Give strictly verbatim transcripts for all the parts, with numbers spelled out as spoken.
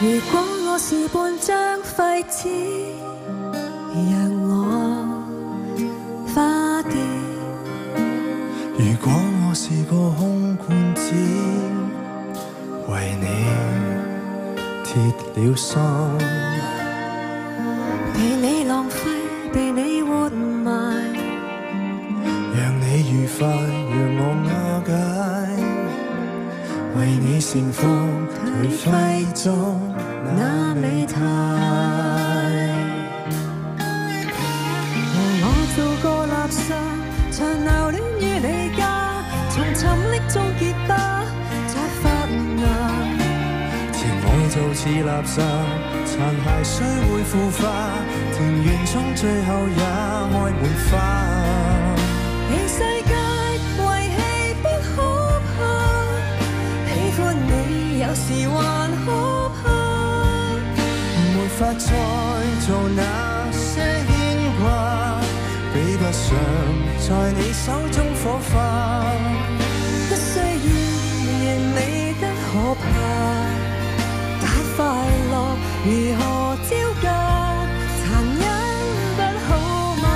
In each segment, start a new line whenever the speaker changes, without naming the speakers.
如果我是半張廢紙，讓我花掉；
如果我是個空罐子，為你鐵了心，
被你浪費，被你活埋，
讓你愉快，讓我瓦解，為你盛放頹廢中那美態。
和我做個垃圾，長留戀於你家，從沉溺中結疤，再發芽。
情愛就似垃圾，殘骸雖會腐化，田園中最後也開滿花。
被世界遺棄不可怕，喜歡你有時還可怕，
沒法再做那些牽掛，比不上在你手中火花。
不需要完美得可怕，太快樂如何招架，殘忍不好嗎？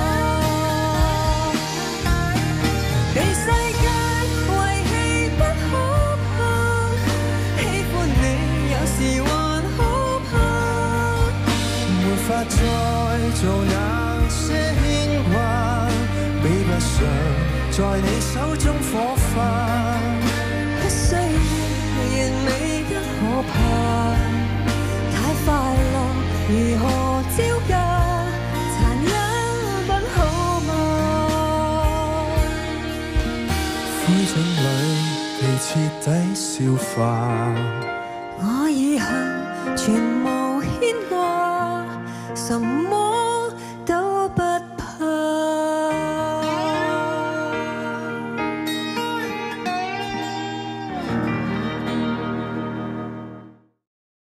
被世界遺棄不可怕，喜歡你有時還可怕，
沒法再做那些牽掛，比不上在你手中火花。
不需要完美得可怕，太快樂如何招架，殘忍不好嗎？
灰燼裏被徹底消化，
我以後全無牽掛，什麼